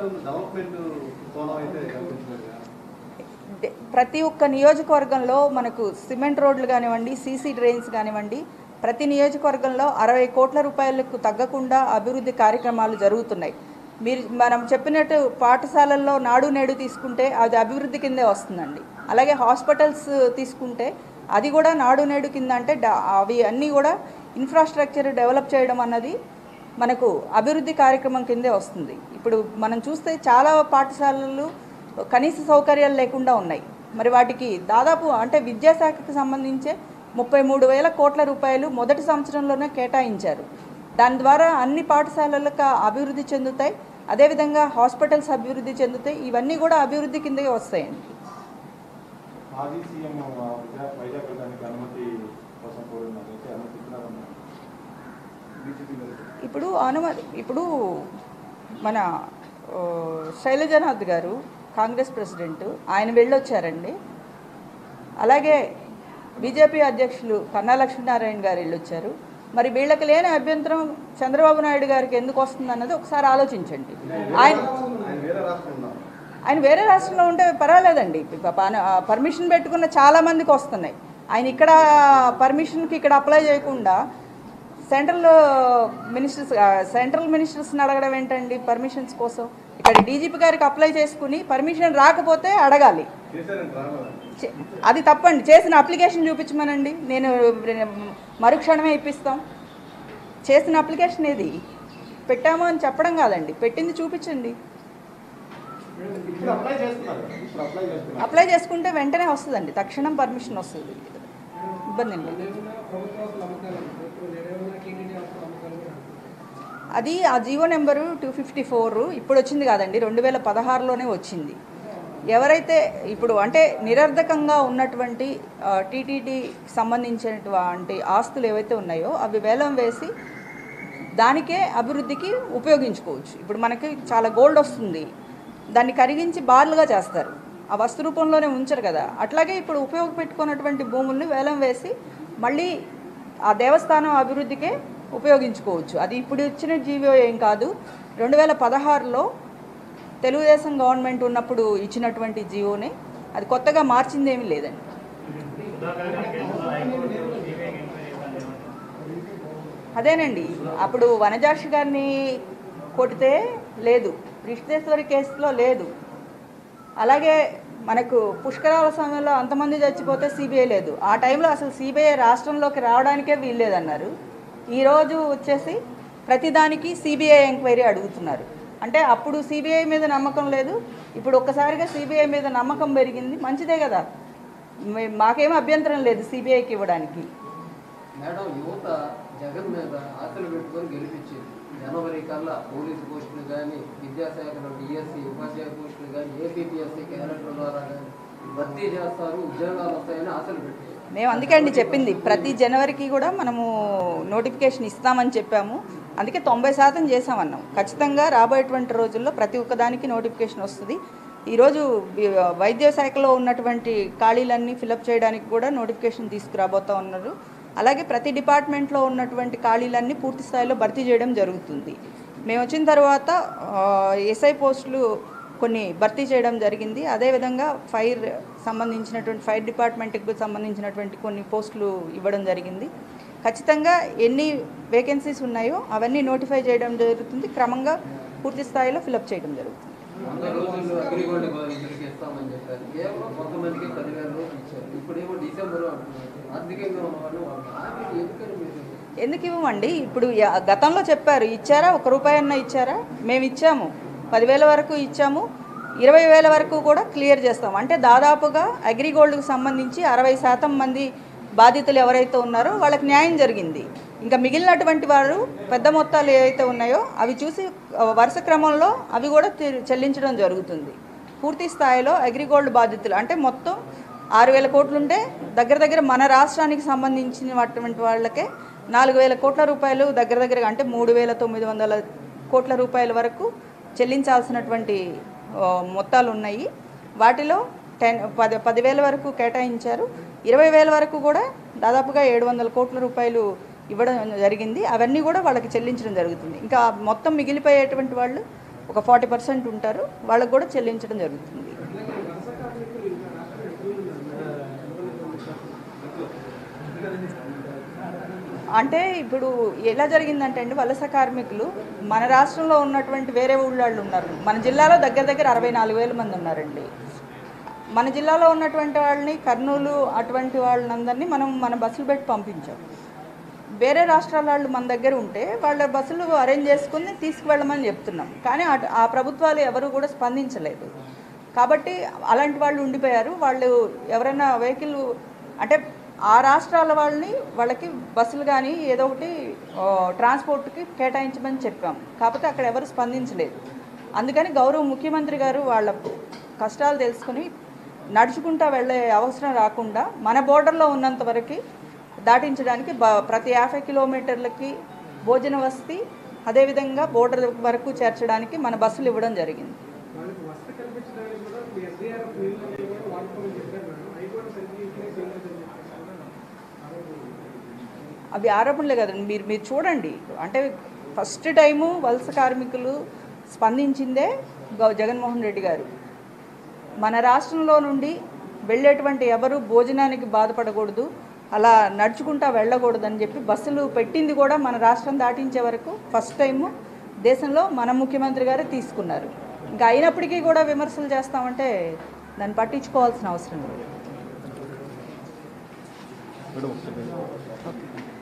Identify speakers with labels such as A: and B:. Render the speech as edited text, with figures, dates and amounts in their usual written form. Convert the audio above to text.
A: ప్రతి ఒక్క నియోజకవర్గంలో మనకు సిమెంట్ రోడ్లు కానివ్వండి, సీసీ డ్రైన్స్ కానివ్వండి, ప్రతి నియోజకవర్గంలో 60 కోట్ల రూపాయలకు తగ్గకుండా అభివృద్ధి కార్యక్రమాలు జరుగుతున్నాయి. మనం చెప్పినట్టు పాఠశాలల్లో నాడు నేడు తీసుకుంటే అది అభివృద్ధి కిందే వస్తుందండి. అలాగే హాస్పిటల్స్ తీసుకుంటే అది కూడా నాడు నేడు కింద, అంటే అవి అన్నీ కూడా ఇన్ఫ్రాస్ట్రక్చర్ డెవలప్ చేయడం అన్నది మనకు అభివృద్ధి కార్యక్రమం కిందే వస్తుంది. ఇప్పుడు మనం చూస్తే చాలా పాఠశాలలు కనీస సౌకర్యాలు లేకుండా ఉన్నాయి. మరి వాటికి దాదాపు అంటే విద్యాశాఖకు సంబంధించే 33,000 కోట్ల రూపాయలు మొదటి సంవత్సరంలోనే కేటాయించారు. దాని ద్వారా అన్ని పాఠశాలలకు అభివృద్ధి చెందుతాయి, అదేవిధంగా హాస్పిటల్స్ అభివృద్ధి చెందుతాయి. ఇవన్నీ కూడా అభివృద్ధి కిందే వస్తాయండి. ఇప్పుడు మన శైలజనాథ్ గారు కాంగ్రెస్ ప్రెసిడెంట్, ఆయన వెళ్ళొచ్చారండి. అలాగే బీజేపీ అధ్యక్షులు కన్నా లక్ష్మీనారాయణ గారు వెళ్ళొచ్చారు. మరి వీళ్ళకి లేని అభ్యంతరం చంద్రబాబు నాయుడు గారికి ఎందుకు వస్తుంది అన్నది ఒకసారి ఆలోచించండి. ఆయన వేరే రాష్ట్రంలో ఉంటే పర్వాలేదండి, పర్మిషన్ పెట్టుకున్న చాలామందికి వస్తున్నాయి. ఆయన ఇక్కడ పర్మిషన్కి ఇక్కడ అప్లై చేయకుండా సెంట్రల్ మినిస్టర్స్ని అడగడం ఏంటండి పర్మిషన్స్ కోసం? ఇక్కడ డీజీపీ గారికి అప్లై చేసుకుని పర్మిషన్ రాకపోతే అడగాలి. అది తప్పండి. చేసిన అప్లికేషన్ చూపించమనండి, నేను మరుక్షణమే ఇప్పిస్తాం. చేసిన అప్లికేషన్ ఏది పెట్టాము అని చెప్పడం కాదండి, పెట్టింది చూపించండి. అప్లై చేసుకుంటే వెంటనే వస్తుందండి, తక్షణం పర్మిషన్ వస్తుంది, ఇబ్బంది లేదు. అది ఆ జీవో నెంబరు 254 ఇప్పుడు వచ్చింది కాదండి, 2016లోనే వచ్చింది. ఎవరైతే ఇప్పుడు అంటే నిరర్ధకంగా ఉన్నటువంటి టీటీడీకి సంబంధించినటువంటి ఆస్తులు ఏవైతే ఉన్నాయో అవి వేలం వేసి దానికే అభివృద్ధికి ఉపయోగించుకోవచ్చు. ఇప్పుడు మనకి చాలా గోల్డ్ వస్తుంది, దాన్ని కరిగించి బార్లుగా చేస్తారు, ఆ వస్తు రూపంలోనే ఉంచరు కదా. అట్లాగే ఇప్పుడు ఉపయోగపెట్టుకున్నటువంటి భూముల్ని వేలం వేసి మళ్ళీ ఆ దేవస్థానం అభివృద్ధికే ఉపయోగించుకోవచ్చు. అది ఇప్పుడు ఇచ్చిన జీవో ఏం కాదు, 2016లో తెలుగుదేశం గవర్నమెంట్ ఉన్నప్పుడు ఇచ్చినటువంటి జీవోని, అది కొత్తగా మార్చింది ఏమీ లేదండి. అదేనండి, అప్పుడు వనజాక్షి గారిని కొడితే లేదు, కృష్ణేశ్వరి కేసులో లేదు, అలాగే మనకు పుష్కరాల సమయంలో అంతమంది చచ్చిపోతే సిబిఐ లేదు. ఆ టైంలో అసలు సిబిఐ రాష్ట్రంలోకి రావడానికే వీల్లేదన్నారు. ఈరోజు వచ్చేసి ప్రతిదానికి సిబిఐ ఎంక్వైరీ అడుగుతున్నారు. అంటే అప్పుడు సిబిఐ మీద నమ్మకం లేదు, ఇప్పుడు ఒక్కసారిగా సిబిఐ మీద నమ్మకం పెరిగింది, మంచిదే కదా, మాకేం అభ్యంతరం లేదు సిబిఐకి ఇవ్వడానికి.
B: మేడం, యువత జగన్ మీద ఆశలు పెట్టుకొని గెలిపించింది. జనవరి కల్లా పోలీసు పోస్టులు కానీ, విద్యాశాఖలో డిఎస్సి ఉపాధ్యాయ పోస్టులు కానీ, ఏపీపీఎస్సీ క్యాలెండర్ ద్వారా కానీ భర్తీ చేస్తారు, ఉద్యోగాలు వస్తాయని ఆశలు పెట్టారు.
A: మేము అందుకే అండి చెప్పింది, ప్రతి జనవరికి కూడా మనము నోటిఫికేషన్ ఇస్తామని చెప్పాము. అందుకే 90% చేసామన్నాం. ఖచ్చితంగా రాబోయేటువంటి రోజుల్లో ప్రతి ఒక్కదానికి నోటిఫికేషన్ వస్తుంది. ఈరోజు వైద్య శాఖలో ఉన్నటువంటి ఖాళీలన్నీ ఫిలప్ చేయడానికి కూడా నోటిఫికేషన్ తీసుకురాబోతూ ఉన్నారు. అలాగే ప్రతి డిపార్ట్మెంట్లో ఉన్నటువంటి ఖాళీలన్నీ పూర్తి స్థాయిలో భర్తీ చేయడం జరుగుతుంది. మేము వచ్చిన తర్వాత ఎస్ఐ పోస్టులు కొన్ని భర్తీ చేయడం జరిగింది. అదేవిధంగా ఫైర్ డిపార్ట్మెంట్కి సంబంధించినటువంటి కొన్ని పోస్టులు ఇవ్వడం జరిగింది. ఖచ్చితంగా ఎన్ని వేకెన్సీస్ ఉన్నాయో అవన్నీ నోటిఫై చేయడం జరుగుతుంది, క్రమంగా పూర్తి స్థాయిలో ఫిలప్ చేయడం జరుగుతుంది. ఎందుకు ఇవ్వమండి? ఇప్పుడు గతంలో చెప్పారు, ఇచ్చారా? 1 రూపాయి అన్నా ఇచ్చారా? మేము ఇచ్చాము, 10,000 వరకు ఇచ్చాము, 20,000 వరకు కూడా క్లియర్ చేస్తాం. అంటే దాదాపుగా అగ్రిగోల్డ్కి సంబంధించి 60% మంది బాధితులు ఎవరైతే ఉన్నారో వాళ్ళకి న్యాయం జరిగింది. ఇంకా మిగిలినటువంటి వారు పెద్ద మొత్తాలు ఏవైతే ఉన్నాయో అవి చూసి వరుస క్రమంలో అవి కూడా చెల్లించడం జరుగుతుంది. పూర్తి స్థాయిలో అగ్రిగోల్డ్ బాధితులు అంటే మొత్తం 6,000 కోట్లు ఉంటే దగ్గర మన రాష్ట్రానికి సంబంధించినటువంటి వాళ్ళకే 4,000 కోట్ల రూపాయలు దగ్గరగా అంటే 3,900 కోట్ల రూపాయల వరకు చెల్లించాల్సినటువంటి మొత్తాలు ఉన్నాయి. వాటిలో 10,000 వరకు కేటాయించారు, 20,000 వరకు కూడా దాదాపుగా 700 కోట్ల రూపాయలు ఇవ్వడం జరిగింది. అవన్నీ కూడా వాళ్ళకి చెల్లించడం జరుగుతుంది. ఇంకా మొత్తం మిగిలిపోయేటువంటి వాళ్ళు ఒక 40% ఉంటారు, వాళ్ళకు కూడా చెల్లించడం జరుగుతుంది. అంటే ఇప్పుడు ఎలా జరిగిందంటే అండి, వలస కార్మికులు మన రాష్ట్రంలో ఉన్నటువంటి వేరే ఊళ్ళో ఉన్నారు. మన జిల్లాలో దగ్గర దగ్గర 64,000 మంది ఉన్నారండి. మన జిల్లాలో ఉన్నటువంటి వాళ్ళని, కర్నూలు అటువంటి వాళ్ళందరినీ మన బస్సులు పెట్టి పంపించాం. వేరే రాష్ట్రాల వాళ్ళు మన దగ్గర ఉంటే వాళ్ళ బస్సులు అరేంజ్ చేసుకుని తీసుకువెళ్ళమని చెప్తున్నాం. కానీ ఆ ప్రభుత్వాలు ఎవరు కూడా స్పందించలేదు. కాబట్టి అలాంటి వాళ్ళు ఉండిపోయారు. వాళ్ళు ఎవరైనా వెహికల్ అంటే ఆ రాష్ట్రాల వాళ్ళకి బస్సులు కానీ ఏదో ఒకటి ట్రాన్స్పోర్ట్కి కేటాయించమని చెప్పాం. కాకపోతే అక్కడ ఎవరు స్పందించలేదు. అందుకని గౌరవ ముఖ్యమంత్రి గారు వాళ్ళ కష్టాలు తెలుసుకుని నడుచుకుంటూ వెళ్ళే అవసరం రాకుండా మన బోర్డర్లో ఉన్నంత వరకు దాటించడానికి ప్రతి 50 కిలోమీటర్లకి భోజన వసతి, అదేవిధంగా బోర్డర్ వరకు చేర్చడానికి మన బస్సులు ఇవ్వడం జరిగింది. అవి ఆరోపణలే కదండి, మీరు చూడండి. అంటే ఫస్ట్ టైము వలస కార్మికులు స్పందించిందే జగన్మోహన్ రెడ్డి గారు. మన రాష్ట్రంలో నుండి వెళ్ళేటువంటి ఎవరు భోజనానికి బాధపడకూడదు, అలా నడుచుకుంటా వెళ్ళకూడదని చెప్పి బస్సులు పెట్టింది కూడా మన రాష్ట్రం దాటించే వరకు ఫస్ట్ టైము దేశంలో మన ముఖ్యమంత్రి గారే తీసుకున్నారు. ఇంకా అయినప్పటికీ కూడా విమర్శలు చేస్తామంటే దాన్ని పట్టించుకోవాల్సిన అవసరం లేదు.